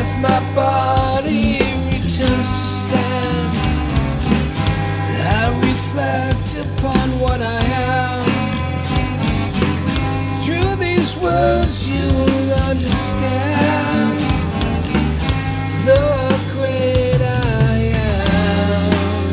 As my body returns to sand, I reflect upon what I am. Through these words you will understand the great I am.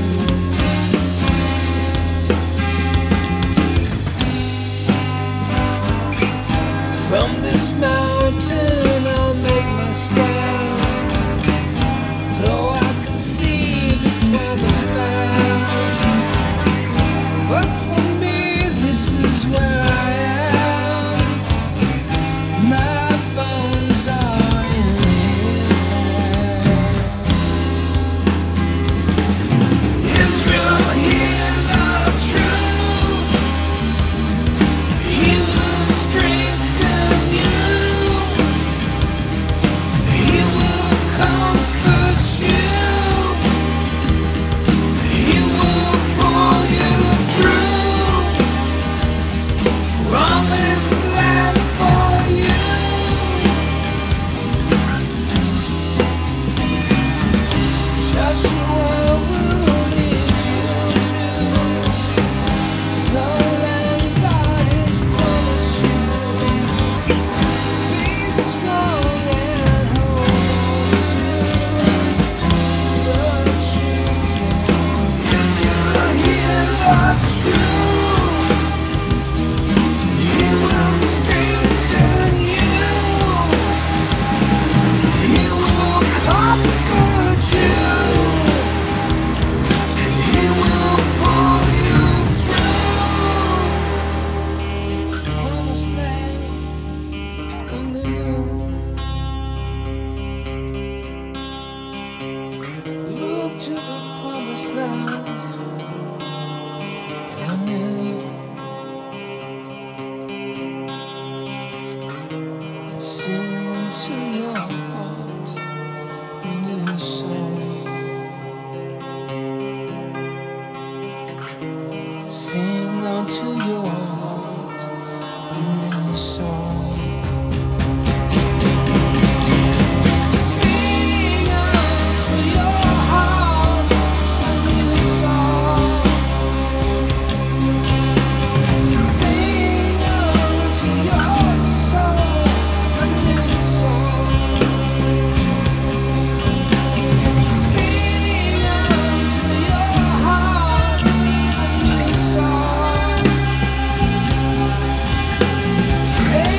From this mountain I'll make my stand, though I can see the promised land. But for me this is where I am. My bones are in his hand. Israel, hear the truth. He will strengthen you. He will comfort you. He will pull you through. Promised land for you. Joshua will lead you to the land God has promised you. Be strong and hold on to the truth. If you hear the truth, He will strengthen you. He will comfort you. He will pull you through. Promised land anew. Look to the promised land anew. Sing to your heart a new song. Sing unto your heart a new song. Sing unto your heart a new song. Sing unto your soul a new song. Sing unto your heart a new song.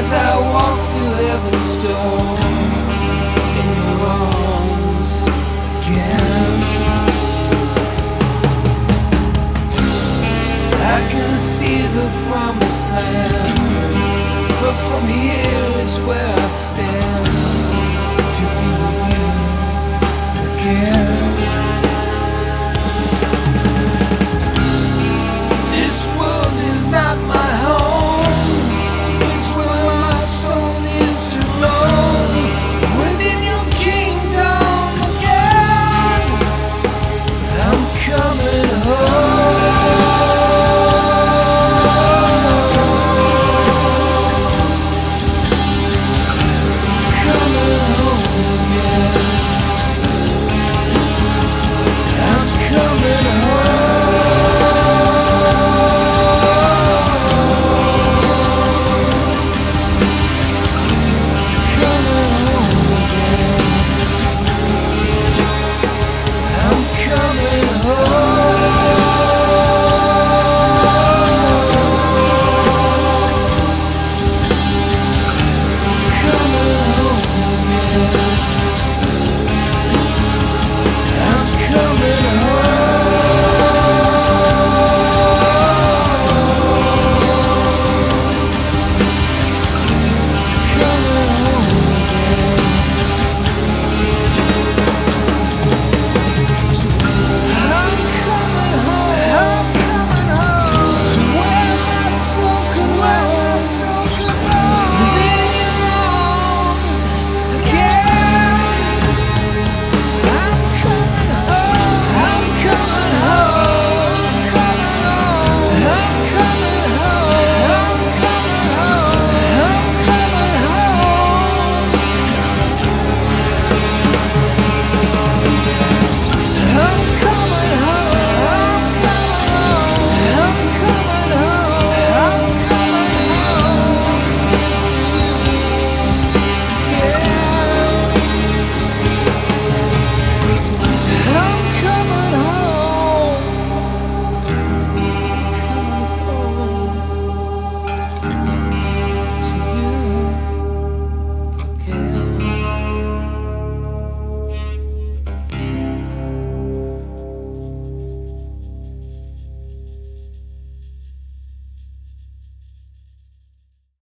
as I walk through heaven's door in your arms again. I can see the promised land, but from here is where I stand to be with you again.